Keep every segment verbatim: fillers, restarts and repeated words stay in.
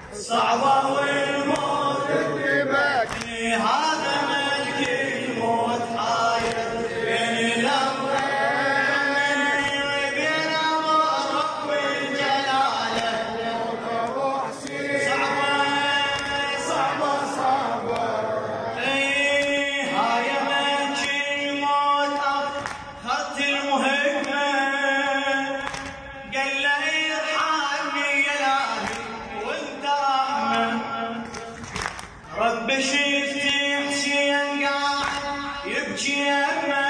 صعبة والموت تكتبك هذا ملك الموت حاير بين الأمرين بين أمر رب الجلالة صعبة صعبة صعبة هاي ملك الموت أخذت المهمة قال له ارحمني يا إلهي وانت رحمة رب شفتي حسين قاعد يبكي يمه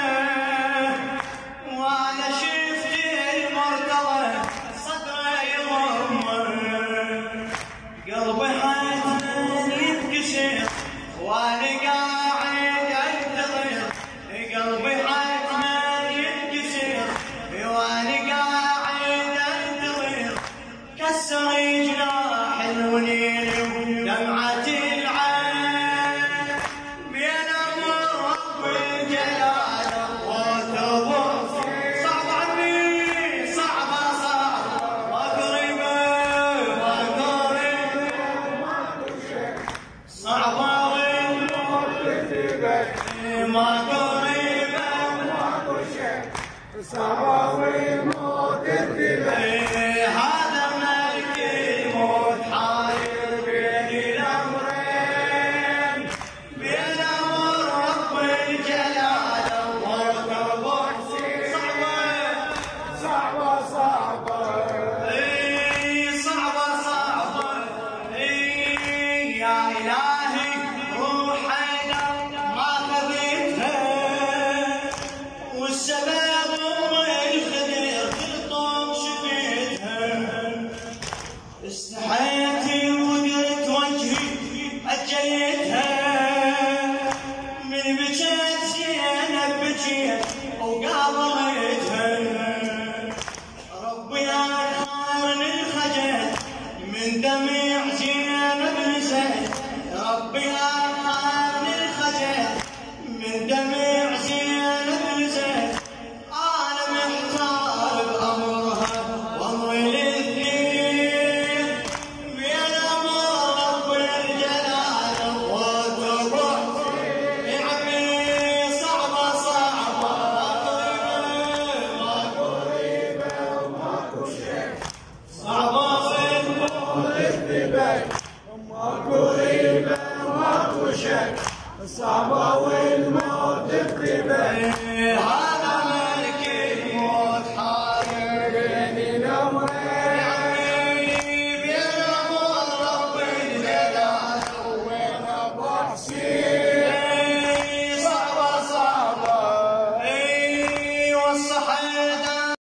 وانا شفتي المرتضى صدره يضمه قلبي حتمن يتكسر وانا قاعد انتظر قلبي حتمن يتكسر وانا قاعد انتظر كسر جناح الونين ودمعة العين بين امر رب الجلالة وتبر صعب عني صعبة صعبة وقريبة وقريبة صعبة والموت تكتبك ما قريبة صعبة والموت تكتبك هذا ملك الموت حاير بين الأمرين بين أمر رب الجلالة وتبر صعبة صعبة صعبة إي صعبة صعبة إي يا إلهي روحنا ما خذيتها والسبب أم الخدر تلطم شفيتها استحيت وقلت وجهي أجيتها من بجيت زينب بجيت وقابلتها ربي أخرني الخجل من دمع زينب نزل ربي أخرني الخجل من دمع زينب نزل أنا محتار بأمرها وأمر الاثنين بين أمر رب الجلالة وتبر يا عمي صعبة صعبة ما قريبة ماكو شك صعبة والموت تكتبك ماكو غيبة ماكو شك صعبة والموت تكتبك هذا